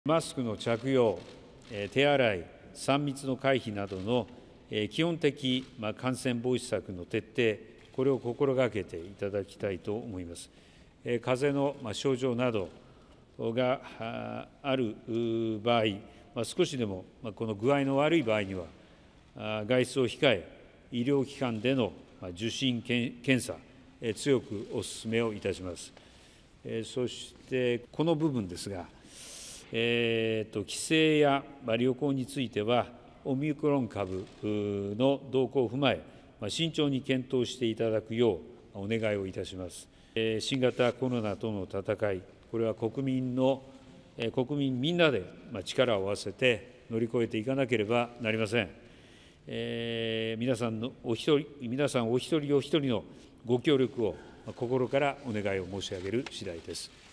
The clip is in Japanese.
マスクの着用、手洗い、3密の回避などの基本的感染防止策の徹底、これを心がけていただきたいと思います。風邪の症状などがある場合、少しでもこの具合の悪い場合には、外出を控え、医療機関での受診・検査、強くお勧めをいたします。そしてこの部分ですが、帰省や旅行については、オミクロン株の動向を踏まえ、慎重に検討していただくようお願いをいたします。新型コロナとの闘い、これは国民みんなで力を合わせて乗り越えていかなければなりません。皆さんお一人お一人のご協力を心からお願いを申し上げる次第です。